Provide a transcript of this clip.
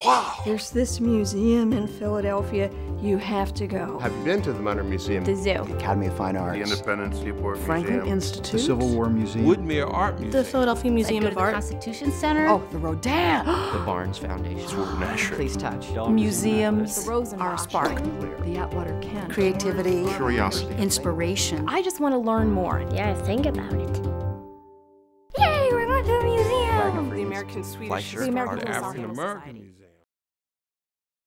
Wow! There's this museum in Philadelphia. You have to go. Have you been to the Munner Museum? The zoo. The Academy of Fine Arts. The Independence Seaport Franklin Museum. Institute. The Civil War Museum. Woodmere Art Museum. The Philadelphia Museum of Art. The Constitution Center. Oh, the Rodin. The Barnes Foundation. Please touch. Museums The Rosenbach. are a spark. The Atwater Kent. Creativity. Curiosity. Inspiration. I just want to learn more. Yeah, think about it. Yay, we're going to the museum! The American Swedish Fleischer, the American Art Philosophical African American Society. Museum.